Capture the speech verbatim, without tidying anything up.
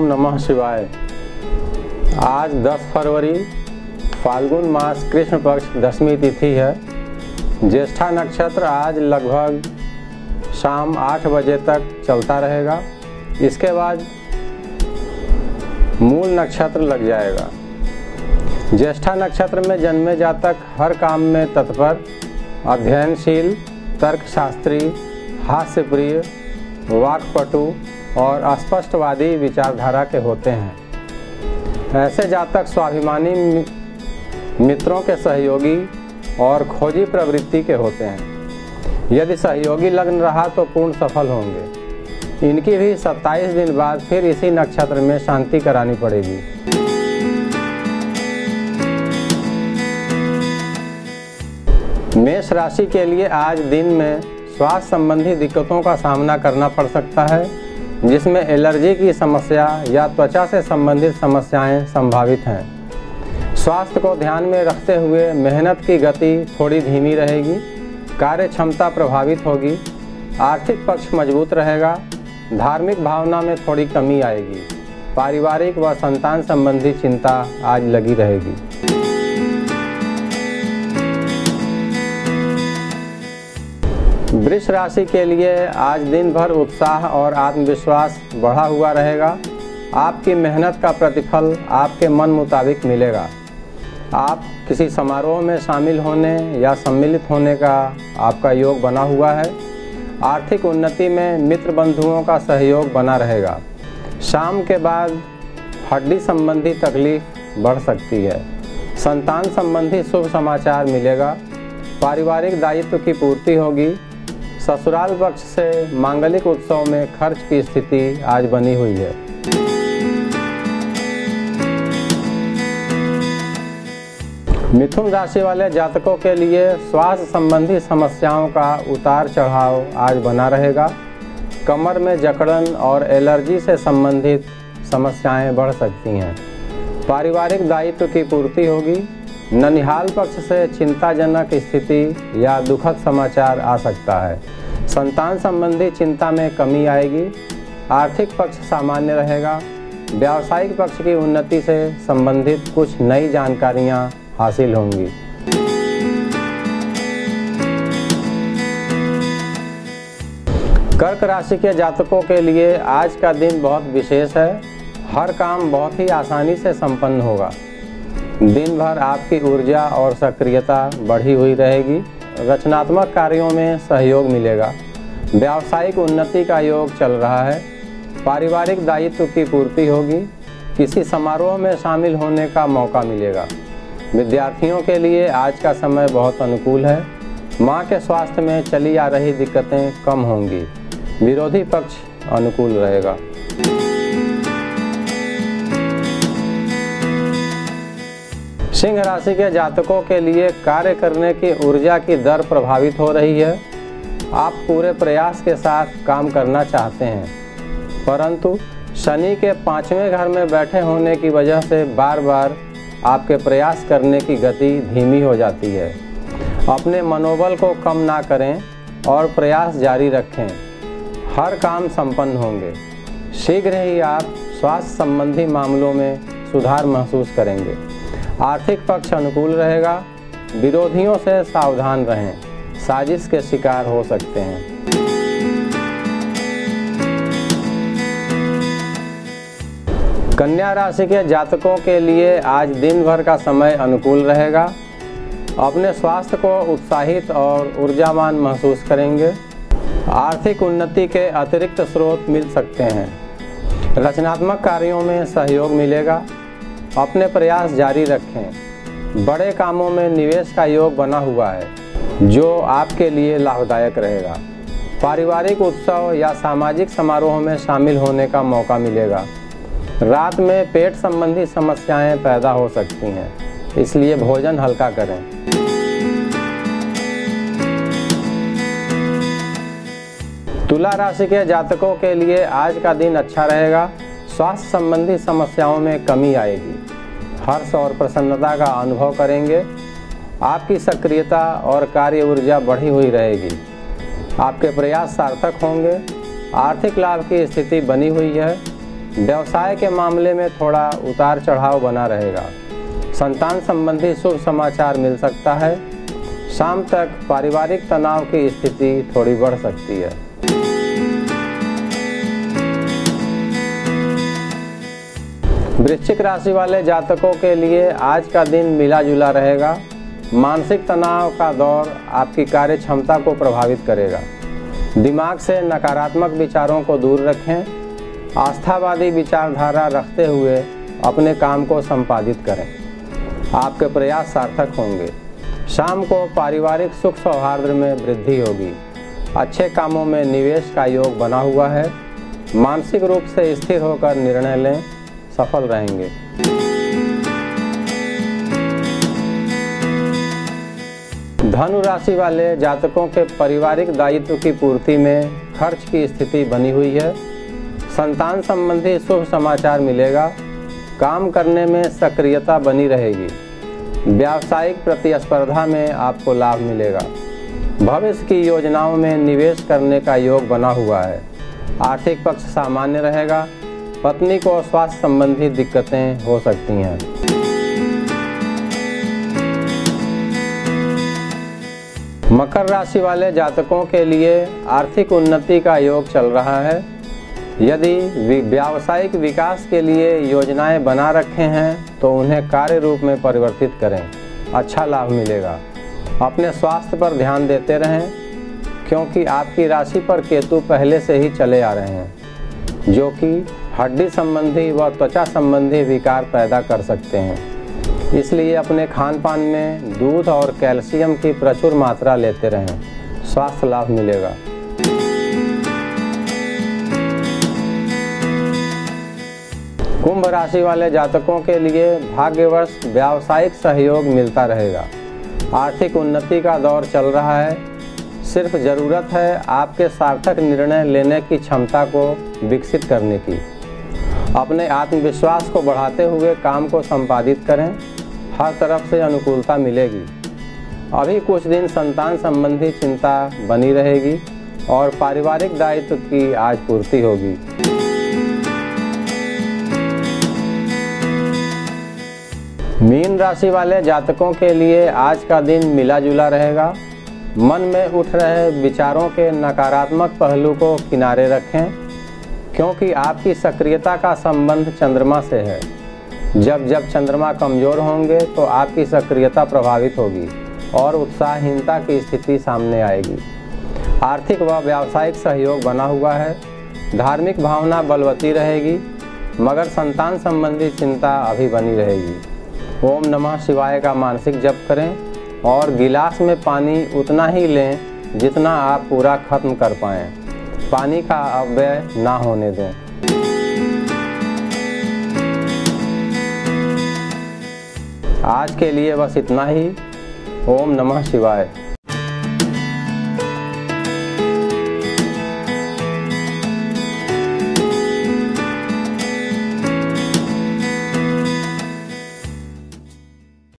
नमः शिवाय। आज दस फरवरी फाल्गुन मास कृष्ण पक्ष दशमी तिथि है। ज्येष्ठा नक्षत्र आज लगभग शाम आठ बजे तक चलता रहेगा। इसके बाद मूल नक्षत्र लग जाएगा। ज्येष्ठा नक्षत्र में जन्मे जातक हर काम में तत्पर, अध्ययनशील, तर्कशास्त्री, हास्यप्रिय, वाक्पटु और स्पष्टवादी विचारधारा के होते हैं। ऐसे जातक स्वाभिमानी, मित्रों के सहयोगी और खोजी प्रवृत्ति के होते हैं। यदि सहयोगी लग्न रहा तो पूर्ण सफल होंगे। इनकी भी सत्ताईस दिन बाद फिर इसी नक्षत्र में शांति करानी पड़ेगी। मेष राशि के लिए आज दिन में स्वास्थ्य संबंधी दिक्कतों का सामना करना पड़ सकता है, जिसमें एलर्जी की समस्या या त्वचा से संबंधित समस्याएं संभावित हैं। स्वास्थ्य को ध्यान में रखते हुए मेहनत की गति थोड़ी धीमी रहेगी, कार्य क्षमता प्रभावित होगी, आर्थिक पक्ष मजबूत रहेगा, धार्मिक भावना में थोड़ी कमी आएगी, पारिवारिक व संतान संबंधी चिंता आज लगी रहेगी। वृष राशि के लिए आज दिन भर उत्साह और आत्मविश्वास बढ़ा हुआ रहेगा। आपकी मेहनत का प्रतिफल आपके मन मुताबिक मिलेगा। आप किसी समारोह में शामिल होने या सम्मिलित होने का आपका योग बना हुआ है। आर्थिक उन्नति में मित्र बंधुओं का सहयोग बना रहेगा। शाम के बाद हड्डी संबंधी तकलीफ बढ़ सकती है। संतान संबंधी शुभ समाचार मिलेगा। पारिवारिक दायित्व की पूर्ति होगी। ससुराल पक्ष से मांगलिक उत्सव में खर्च की स्थिति आज बनी हुई है। मिथुन राशि वाले जातकों के लिए स्वास्थ्य संबंधी समस्याओं का उतार चढ़ाव आज बना रहेगा। कमर में जकड़न और एलर्जी से संबंधित समस्याएं बढ़ सकती हैं। पारिवारिक दायित्व की पूर्ति होगी। ननिहाल पक्ष से चिंताजनक स्थिति या दुखद समाचार आ सकता है। संतान संबंधी चिंता में कमी आएगी। आर्थिक पक्ष सामान्य रहेगा। व्यावसायिक पक्ष की उन्नति से संबंधित कुछ नई जानकारियां हासिल होंगी। कर्क राशि के जातकों के लिए आज का दिन बहुत विशेष है। हर काम बहुत ही आसानी से संपन्न होगा। दिन भर आपकी ऊर्जा और सक्रियता बढ़ी हुई रहेगी। रचनात्मक कार्यों में सहयोग मिलेगा। व्यावसायिक उन्नति का योग चल रहा है। पारिवारिक दायित्व की पूर्ति होगी। किसी समारोह में शामिल होने का मौका मिलेगा। विद्यार्थियों के लिए आज का समय बहुत अनुकूल है। मां के स्वास्थ्य में चली आ रही दिक्कतें कम होंगी। विरोधी पक्ष अनुकूल रहेगा। सिंह राशि के जातकों के लिए कार्य करने की ऊर्जा की दर प्रभावित हो रही है। आप पूरे प्रयास के साथ काम करना चाहते हैं, परंतु शनि के पांचवें घर में बैठे होने की वजह से बार बार आपके प्रयास करने की गति धीमी हो जाती है। अपने मनोबल को कम ना करें और प्रयास जारी रखें। हर काम संपन्न होंगे। शीघ्र ही आप स्वास्थ्य संबंधी मामलों में सुधार महसूस करेंगे। आर्थिक पक्ष अनुकूल रहेगा। विरोधियों से सावधान रहें, साजिश के शिकार हो सकते हैं। कन्या राशि के जातकों के लिए आज दिन भर का समय अनुकूल रहेगा। अपने स्वास्थ्य को उत्साहित और ऊर्जावान महसूस करेंगे। आर्थिक उन्नति के अतिरिक्त स्रोत मिल सकते हैं। रचनात्मक कार्यों में सहयोग मिलेगा। अपने प्रयास जारी रखें। बड़े कामों में निवेश का योग बना हुआ है, जो आपके लिए लाभदायक रहेगा। पारिवारिक उत्सव या सामाजिक समारोह में शामिल होने का मौका मिलेगा। रात में पेट संबंधी समस्याएं पैदा हो सकती हैं, इसलिए भोजन हल्का करें। तुला राशि के जातकों के लिए आज का दिन अच्छा रहेगा। स्वास्थ्य संबंधी समस्याओं में कमी आएगी। हर्ष और प्रसन्नता का अनुभव करेंगे। आपकी सक्रियता और कार्य ऊर्जा बढ़ी हुई रहेगी। आपके प्रयास सार्थक होंगे। आर्थिक लाभ की स्थिति बनी हुई है। व्यवसाय के मामले में थोड़ा उतार चढ़ाव बना रहेगा। संतान संबंधी शुभ समाचार मिल सकता है। शाम तक पारिवारिक तनाव की स्थिति थोड़ी बढ़ सकती है। वृश्चिक राशि वाले जातकों के लिए आज का दिन मिला जुला रहेगा। मानसिक तनाव का दौर आपकी कार्य क्षमता को प्रभावित करेगा। दिमाग से नकारात्मक विचारों को दूर रखें। आस्थावादी विचारधारा रखते हुए अपने काम को संपादित करें। आपके प्रयास सार्थक होंगे। शाम को पारिवारिक सुख सौहार्द में वृद्धि होगी। अच्छे कामों में निवेश का योग बना हुआ है। मानसिक रूप से स्थिर होकर निर्णय लें, सफल रहेंगे। धनु राशि वाले जातकों के पारिवारिक दायित्व की पूर्ति में खर्च की स्थिति बनी हुई है। संतान संबंधी शुभ समाचार मिलेगा। काम करने में सक्रियता बनी रहेगी। व्यावसायिक प्रतिस्पर्धा में आपको लाभ मिलेगा। भविष्य की योजनाओं में निवेश करने का योग बना हुआ है। आर्थिक पक्ष सामान्य रहेगा। पत्नी को स्वास्थ्य संबंधी दिक्कतें हो सकती हैं। मकर राशि वाले जातकों के लिए आर्थिक उन्नति का योग चल रहा है। यदि व्यावसायिक विकास के लिए योजनाएं बना रखे हैं तो उन्हें कार्य रूप में परिवर्तित करें। अच्छा लाभ मिलेगा। अपने स्वास्थ्य पर ध्यान देते रहें, क्योंकि आपकी राशि पर केतु पहले से ही चले आ रहे हैं, जो कि हड्डी संबंधी व त्वचा संबंधी विकार पैदा कर सकते हैं। इसलिए अपने खान पान में दूध और कैल्शियम की प्रचुर मात्रा लेते रहें। स्वास्थ्य लाभ मिलेगा। कुंभ राशि वाले जातकों के लिए भाग्यवश व्यावसायिक सहयोग मिलता रहेगा। आर्थिक उन्नति का दौर चल रहा है। सिर्फ ज़रूरत है आपके सार्थक निर्णय लेने की क्षमता को विकसित करने की। अपने आत्मविश्वास को बढ़ाते हुए काम को संपादित करें। हर तरफ से अनुकूलता मिलेगी। अभी कुछ दिन संतान संबंधी चिंता बनी रहेगी और पारिवारिक दायित्व की आज पूर्ति होगी। मीन राशि वाले जातकों के लिए आज का दिन मिला जुला रहेगा। मन में उठ रहे विचारों के नकारात्मक पहलू को किनारे रखें, क्योंकि आपकी सक्रियता का संबंध चंद्रमा से है। जब जब चंद्रमा कमज़ोर होंगे तो आपकी सक्रियता प्रभावित होगी और उत्साहहीनता की स्थिति सामने आएगी। आर्थिक व व्यावसायिक सहयोग बना हुआ है। धार्मिक भावना बलवती रहेगी, मगर संतान संबंधी चिंता अभी बनी रहेगी। ओम नमः शिवाय का मानसिक जप करें और गिलास में पानी उतना ही लें जितना आप पूरा खत्म कर पाएँ। पानी का अपव्यय ना होने दें। आज के लिए बस इतना ही। ओम नमः शिवाय।